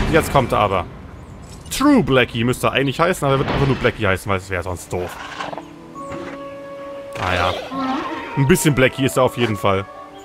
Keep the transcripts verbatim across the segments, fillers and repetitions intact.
Jetzt kommt er aber. True Blackie müsste er eigentlich heißen, aber er wird einfach nur Blackie heißen, weil es wäre sonst doof. Naja. Ein bisschen Blackie ist er auf jeden Fall.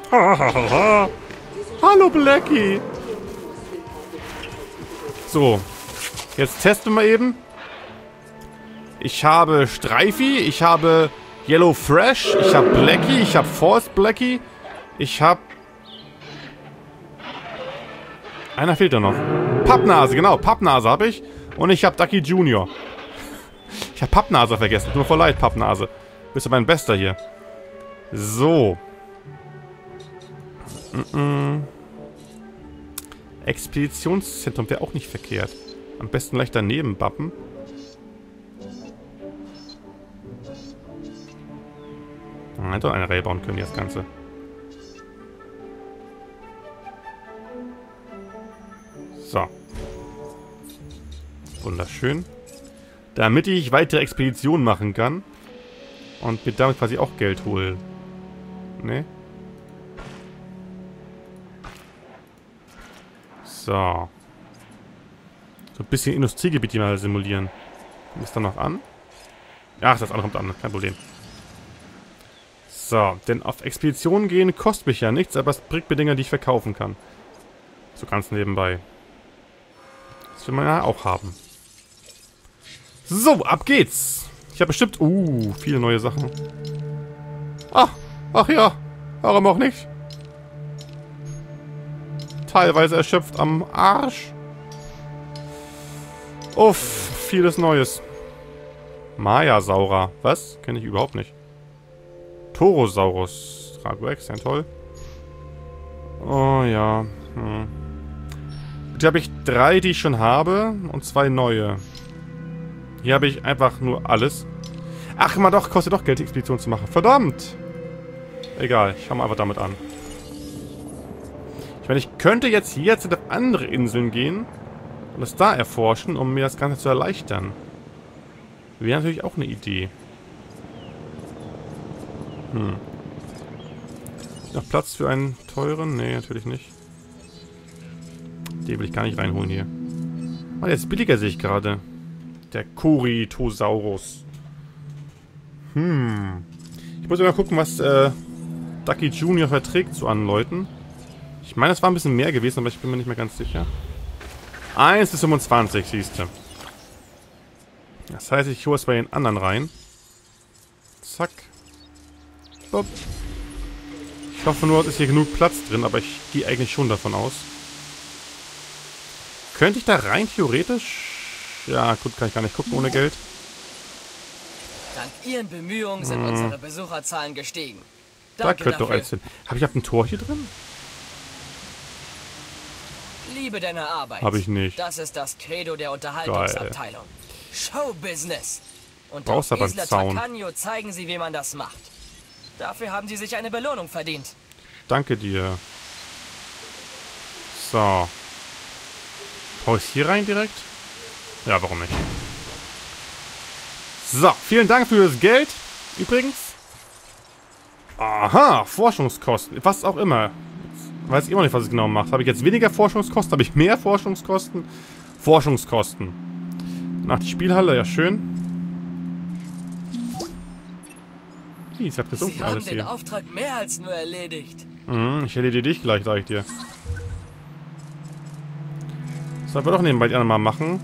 Hallo Blackie. So. Jetzt testen wir eben. Ich habe Streifi, ich habe Yellow Fresh, ich habe Blackie, ich habe Force Blackie, ich habe... Einer fehlt da noch. Pappnase, genau, Pappnase habe ich. Und ich habe Ducky Junior Ich habe Pappnase vergessen. Tut mir voll leid, Pappnase. Bist du mein Bester hier. So. Mm -mm. Expeditionszentrum wäre auch nicht verkehrt. Am besten gleich daneben bappen. Ah, hätte eine Reihe bauen können, das Ganze. So. Wunderschön. Damit ich weitere Expeditionen machen kann. Und mir damit quasi auch Geld holen. Ne? So. So ein bisschen Industriegebiet hier mal simulieren. Ist da noch an? Ach, das andere kommt an. Kein Problem. So, denn auf Expeditionen gehen kostet mich ja nichts, aber es bringt mir Dinge, die ich verkaufen kann. So ganz nebenbei. Das will man ja auch haben. So, ab geht's. Ich habe bestimmt... Uh, viele neue Sachen. Ach, ach ja. Warum auch nicht? Teilweise erschöpft am Arsch. Uff, vieles Neues. Maya-Saurer. Was? Kenne ich überhaupt nicht. Torosaurus. Dragoex, ja toll. Oh ja. Hm. Hier habe ich drei, die ich schon habe. Und zwei neue. Hier habe ich einfach nur alles. Ach, mal doch, kostet doch Geld, die Expedition zu machen. Verdammt! Egal, ich fange einfach damit an. Ich meine, ich könnte jetzt hier auf andere Inseln gehen und es da erforschen, um mir das Ganze zu erleichtern. Wäre natürlich auch eine Idee. Hm. Noch Platz für einen teuren? Nee, natürlich nicht. Den will ich gar nicht reinholen hier. Oh, der ist billiger, sehe ich gerade. Der Corythosaurus. Hm. Ich muss mal gucken, was äh, Ducky Junior verträgt so an Leuten. Ich meine, es war ein bisschen mehr gewesen, aber ich bin mir nicht mehr ganz sicher. eins bis fünfundzwanzig, siehst du. Das heißt, ich hole es bei den anderen rein. Zack. Bob. Ich hoffe nur, es ist hier genug Platz drin, aber ich gehe eigentlich schon davon aus. Könnte ich da rein theoretisch... Ja, gut, kann ich gar nicht gucken ohne Geld. Dank Ihren Bemühungen sind hm. unsere Besucherzahlen gestiegen. Danke da könnte doch eins hin. Habe ich hab ein Tor hier drin? Liebe deine Arbeit. Habe ich nicht. Das ist das Credo der Unterhaltungsabteilung. Geil. Showbusiness. Und auf Isla Tacanio zeigen sie, wie man das macht. Dafür haben sie sich eine Belohnung verdient. Danke dir. So. Hau ich hier rein direkt? Ja, warum nicht? So, vielen Dank für das Geld. Übrigens. Aha, Forschungskosten. Was auch immer. Jetzt weiß ich immer nicht, was es genau macht. Habe ich jetzt weniger Forschungskosten? Habe ich mehr Forschungskosten? Forschungskosten. Nach die Spielhalle, ja schön. Wie, es hat gesunken Sie haben alles den hier. Auftrag mehr als nur erledigt. Mhm, ich erledige dich gleich, sag ich dir. Sollen wir doch nebenbei die anderen mal machen.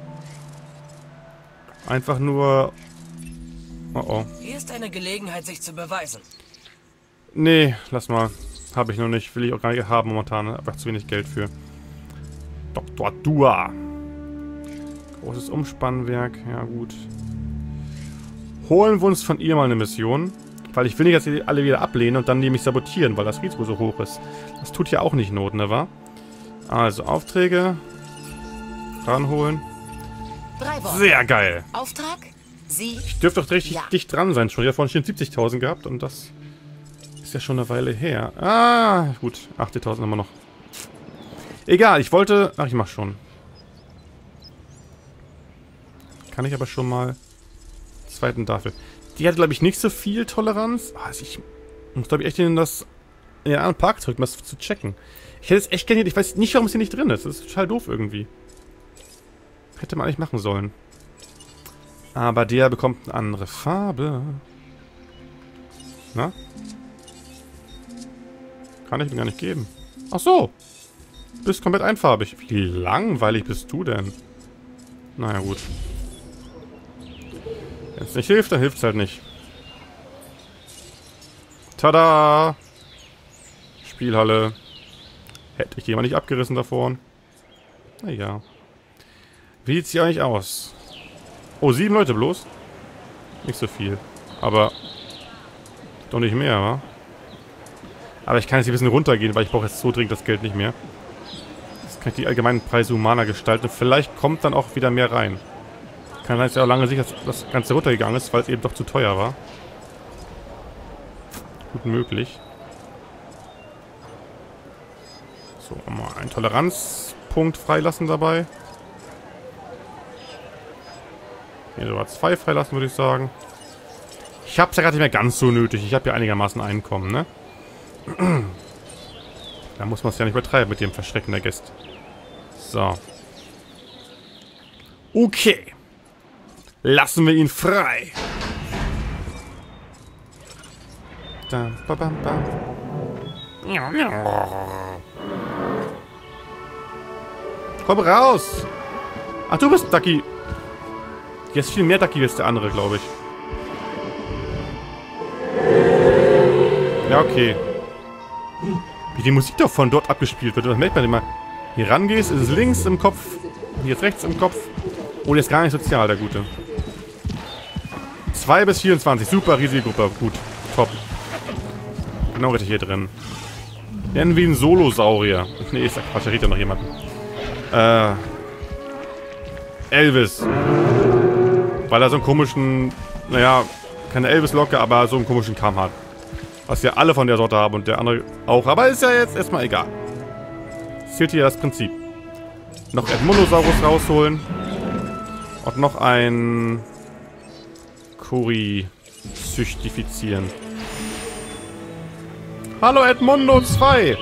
Einfach nur... Oh oh. Hier ist eine Gelegenheit, sich zu beweisen. Nee, lass mal. Habe ich noch nicht. Will ich auch gar nicht haben momentan. Einfach zu wenig Geld für. Doktor Dua. Großes Umspannwerk. Ja, gut. Holen wir uns von ihr mal eine Mission. Weil ich will nicht, dass sie alle wieder ablehnen und dann nämlich sabotieren, weil das Risiko so hoch ist. Das tut ja auch nicht Not, ne, wa? Also, Aufträge. Ranholen. Sehr geil. Auftrag? Sie? Ich dürfte doch richtig ja. dicht dran sein. Schon. Ich habe vorhin schon siebzigtausend gehabt und das ist ja schon eine Weile her. Ah, gut. achtzigtausend haben wir noch. Egal, ich wollte... Ach, ich mach schon. Kann ich aber schon mal... Zweiten dafür. Die hat, glaube ich, nicht so viel Toleranz. Ah, also ich muss, glaube ich, echt in das... in den anderen Park zurück, um das zu checken. Ich hätte es echt gerne... Ich weiß nicht, warum es hier nicht drin ist. Das ist total doof irgendwie. Hätte man eigentlich machen sollen. Aber der bekommt eine andere Farbe. Na? Kann ich mir gar nicht geben. Ach so. Bist komplett einfarbig. Wie langweilig bist du denn? Naja, gut. Wenn es nicht hilft, dann hilft es halt nicht. Tada! Spielhalle. Hätte ich die mal nicht abgerissen davor. Naja. Wie sieht sie eigentlich aus? Oh, sieben Leute bloß? Nicht so viel. Aber doch nicht mehr, wa? Aber ich kann jetzt ein bisschen runtergehen, weil ich brauche jetzt so dringend das Geld nicht mehr. Das kann ich die allgemeinen Preise humaner gestalten. Vielleicht kommt dann auch wieder mehr rein. Kann sein, dass ja auch lange sicher das Ganze runtergegangen ist, weil es eben doch zu teuer war. Gut möglich. So, mal einen Toleranzpunkt freilassen dabei. Hier sogar zwei freilassen, würde ich sagen. Ich habe es ja gerade nicht mehr ganz so nötig. Ich habe ja einigermaßen Einkommen, ne? Da muss man es ja nicht übertreiben mit dem Verschrecken der Gäste. So. Okay. Lassen wir ihn frei. Da, ba, ba, ba. Komm raus! Ach, du bist Ducky. Hier ist viel mehr Ducky als der andere, glaube ich. Ja, okay. Wie die Musik doch von dort abgespielt wird. Das merkt man immer. Hier rangehst, ist es links im Kopf. Hier ist rechts im Kopf. Oh, der ist gar nicht sozial, der Gute. zwei bis vierundzwanzig. Super, riesige Gruppe. Gut. Top. Genau richtig hier drin. Nennen wir ihn Solosaurier. Nee, ich sag Quatsch, da redet ja noch jemanden. Äh. Elvis. Weil er so einen komischen, naja, keine Elvis-Locke, aber so einen komischen Kamm hat. Was ja alle von der Sorte haben und der andere auch. Aber ist ja jetzt erstmal egal. Es zählt hier das Prinzip. Noch Edmondosaurus rausholen. Und noch ein Kuri züchtifizieren. Hallo Edmondo zwei!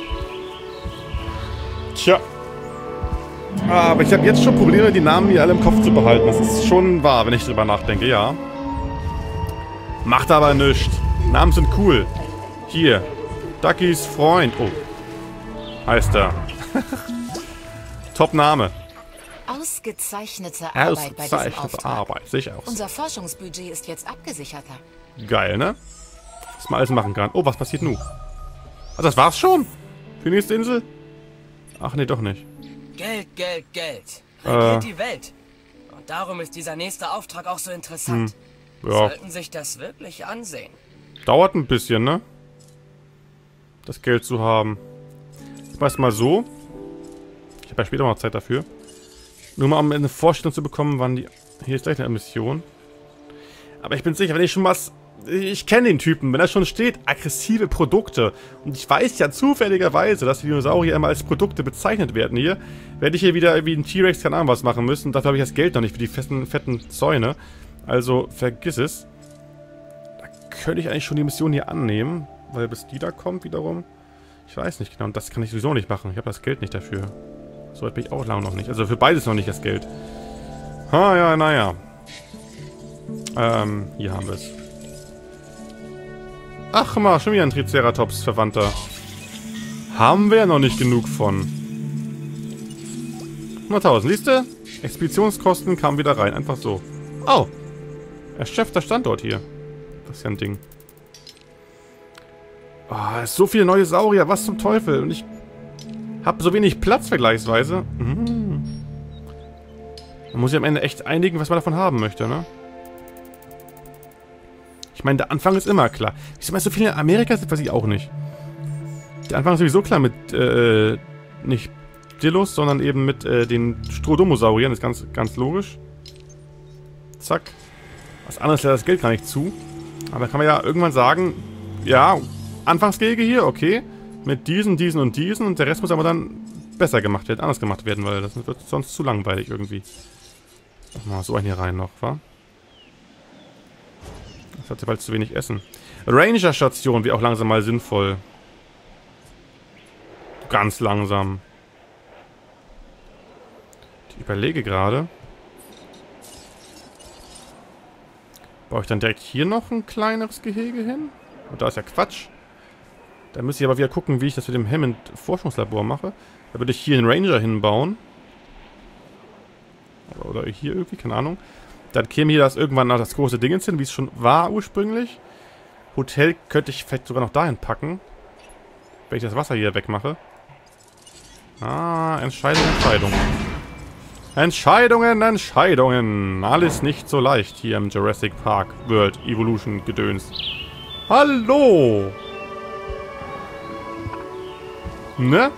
Tja. Aber ich habe jetzt schon Probleme, die Namen hier alle im Kopf zu behalten. Das ist schon wahr, wenn ich drüber nachdenke, ja. Macht aber nichts. Namen sind cool. Hier. Duckys Freund. Oh. Heißt er. Top-Name. Ausgezeichnete Arbeit bei diesem Auftrag. Arbeit. Sicher aus. Unser Forschungsbudget ist jetzt abgesicherter. Geil, ne? Was man alles machen kann. Oh, was passiert nun? Ah, das war's schon? Für die nächste Insel? Ach, nee, doch nicht. Geld, Geld, Geld. Regiert Äh. die Welt. Und darum ist dieser nächste Auftrag auch so interessant. Hm. Ja. Sollten sich das wirklich ansehen. Dauert ein bisschen, ne? Das Geld zu haben. Ich mach's mal so. Ich habe ja später noch Zeit dafür. Nur mal, um eine Vorstellung zu bekommen, wann die... Hier ist gleich eine Mission. Aber ich bin sicher, wenn ich schon was... Ich kenne den Typen, wenn da schon steht, aggressive Produkte. Und ich weiß ja zufälligerweise, dass die Dinosaurier immer als Produkte bezeichnet werden hier. Werde ich hier wieder wie ein T-Rex, keine Ahnung was machen müssen. Dafür habe ich das Geld noch nicht für die fetten, fetten Zäune. Also, vergiss es. Da könnte ich eigentlich schon die Mission hier annehmen. Weil bis die da kommt wiederum. Ich weiß nicht genau. Und das kann ich sowieso nicht machen. Ich habe das Geld nicht dafür. So weit bin ich auch lange noch nicht. Also für beides noch nicht das Geld. Ha, ja, naja. Ähm, hier haben wir es. Ach mal, schon wieder ein Triceratops-Verwandter. Haben wir ja noch nicht genug von. hunderttausend, siehst du? Expeditionskosten kamen wieder rein, einfach so. Oh, erschöpfter Standort hier. Das ist ja ein Ding. Oh, ist so viele neue Saurier, was zum Teufel? Und ich habe so wenig Platz vergleichsweise. Mhm. Man muss sich am Ende echt einigen, was man davon haben möchte, ne? Ich meine, der Anfang ist immer klar. Ich meine, so viele in Amerika sind, weiß ich auch nicht. Der Anfang ist sowieso klar mit, äh, nicht Dillos, sondern eben mit, äh, den Strodomosauriern. Das ist ganz, ganz logisch. Zack. Was anderes lässt das Geld gar nicht zu. Aber da kann man ja irgendwann sagen, ja, Anfangsgehege hier, okay. Mit diesen, diesen und diesen. Und der Rest muss aber dann besser gemacht werden, anders gemacht werden, weil das wird sonst zu langweilig irgendwie. Mal so einen hier rein noch, wa? Das hat ja bald zu wenig Essen. Ranger-Station wäre auch langsam mal sinnvoll. Ganz langsam. Ich überlege gerade. Baue ich dann direkt hier noch ein kleineres Gehege hin? Und da ist ja Quatsch. Da müsste ich aber wieder gucken, wie ich das mit dem Hammond-Forschungslabor mache. Da würde ich hier einen Ranger hinbauen. Oder hier irgendwie, keine Ahnung. Dann käme hier das irgendwann noch das große Ding hin, wie es schon war ursprünglich. Hotel könnte ich vielleicht sogar noch dahin packen. Wenn ich das Wasser hier wegmache. Ah, Entscheidung, Entscheidung. Entscheidungen, Entscheidungen. Alles nicht so leicht hier im Jurassic Park World Evolution Gedöns. Hallo! Ne?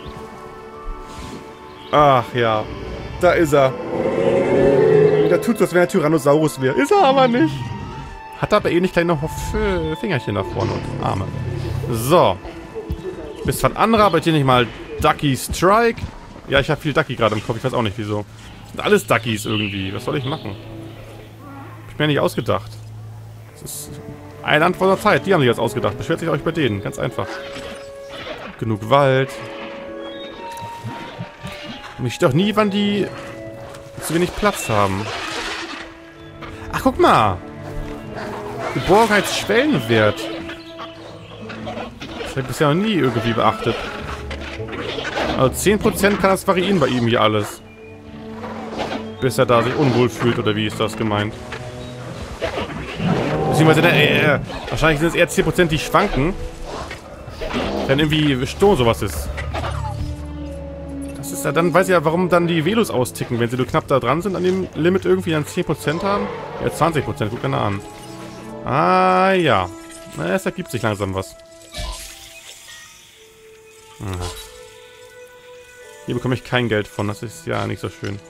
Ach ja. Da ist er. Da tut es, als wenn er Tyrannosaurus wäre. Ist er aber nicht. Hat aber eh nicht gleich noch Fingerchen da vorne und Arme. So. Bis von anderer, aber hier nicht mal Ducky Strike. Ja, ich habe viel Ducky gerade im Kopf. Ich weiß auch nicht wieso. Sind alles Duckys irgendwie. Was soll ich machen? Hab ich mir nicht ausgedacht. Das ist ein Land vor der Zeit. Die haben sich das ausgedacht. Beschwert sich euch bei denen. Ganz einfach. Genug Wald. Mich stört doch nie, wann die zu wenig Platz haben. Ach, guck mal. Geborgenheitsschwellenwert. Das habe ich bisher noch nie irgendwie beachtet. Also zehn Prozent kann das variieren bei ihm hier alles. Bis er da sich unwohl fühlt, oder wie ist das gemeint? Beziehungsweise, äh, äh, wahrscheinlich sind es eher zehn Prozent, die schwanken. Wenn irgendwie Sturm sowas ist. Das ist ja, dann weiß ich ja, warum dann die Velos austicken, wenn sie nur knapp da dran sind an dem Limit irgendwie dann zehn Prozent haben. Ja, zwanzig Prozent, guck gerne an. Ah, ja. Na, es ergibt sich langsam was. Hm. Hier bekomme ich kein Geld von, das ist ja nicht so schön.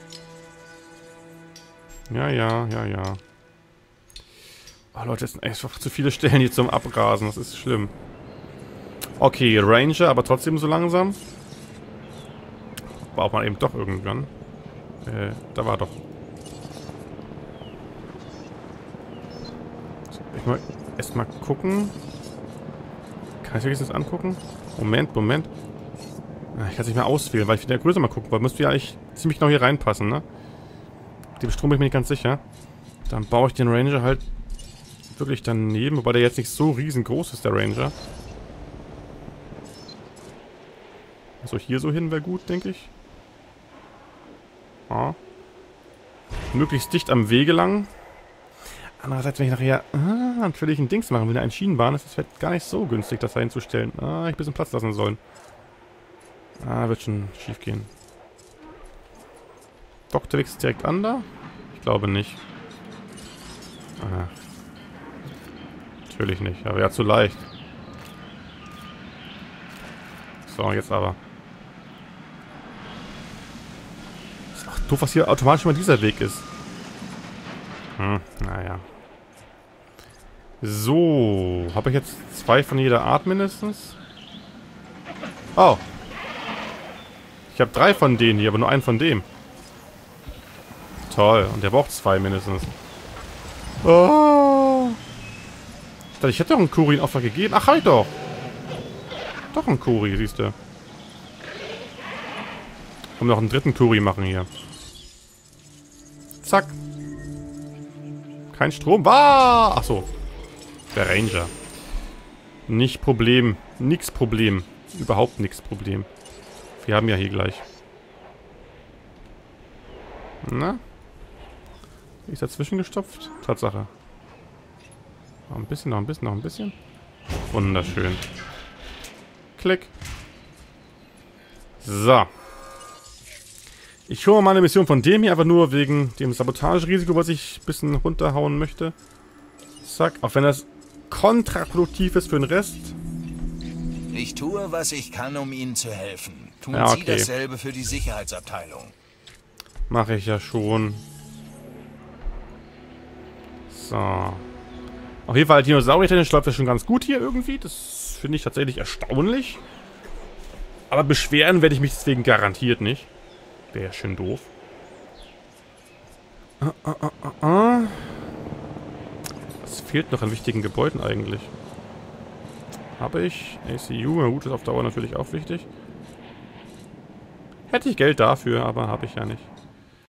Ja, ja, ja, ja. Oh Leute, es sind einfach zu viele Stellen hier zum Abrasen, das ist schlimm. Okay, Ranger, aber trotzdem so langsam. Braucht man eben doch irgendwann. Äh, da war doch. Ich mal erstmal gucken. Kann ich wenigstens angucken? Moment, Moment. Ich kann es nicht mehr auswählen, weil ich in der Größe mal gucken wollte. Müsste ja eigentlich ziemlich genau hier reinpassen, ne? Dem Strom bin ich mir nicht ganz sicher. Dann baue ich den Ranger halt wirklich daneben, wobei der jetzt nicht so riesengroß ist, der Ranger. Also hier so hin wäre gut, denke ich. Ja. Möglichst dicht am Wege lang. Andererseits, wenn ich nachher ah, natürlich ein Dings machen will, eine Schienenbahn, ist es vielleicht gar nicht so günstig, das da hinzustellen. Ah, ich ein bisschen Platz lassen sollen. Ah, wird schon schief gehen. Doktor Wix direkt an da? Ich glaube nicht. Ah. Natürlich nicht, aber ja, zu leicht. So, jetzt aber. Ist auch doof, was hier automatisch mal dieser Weg ist. Hm, naja. So, habe ich jetzt zwei von jeder Art mindestens? Oh. Ich habe drei von denen hier, aber nur einen von dem. Toll, und der braucht zwei mindestens. Oh. Ich dachte, ich hätte doch einen Kuri in Auftrag gegeben. Ach, halt doch. Doch ein Kuri, siehst du. Können wir noch einen dritten Kuri machen hier. Zack. Kein Strom. Ah! Ach so. Der Ranger. Nicht Problem. Nix Problem. Überhaupt nix Problem. Wir haben ja hier gleich. Na? Ist dazwischen gestopft? Tatsache. Noch ein bisschen, noch ein bisschen, noch ein bisschen. Wunderschön. Klick. So. Ich hole mal eine Mission von dem hier, einfach nur wegen dem Sabotagerisiko, was ich ein bisschen runterhauen möchte. Zack. Auch wenn das kontraproduktiv ist für den Rest. Ich tue, was ich kann, um Ihnen zu helfen. Tun ja, okay. Sie dasselbe für die Sicherheitsabteilung. Mache ich ja schon. So. Auf jeden Fall, Dinosaurier-technisch läuft das schon ganz gut hier irgendwie. Das finde ich tatsächlich erstaunlich. Aber beschweren werde ich mich deswegen garantiert nicht. Wäre ja schön doof. Ah, ah, ah, ah, ah. Was fehlt noch an wichtigen Gebäuden eigentlich? Habe ich A C U? Na gut, ist auf Dauer natürlich auch wichtig. Hätte ich Geld dafür, aber habe ich ja nicht.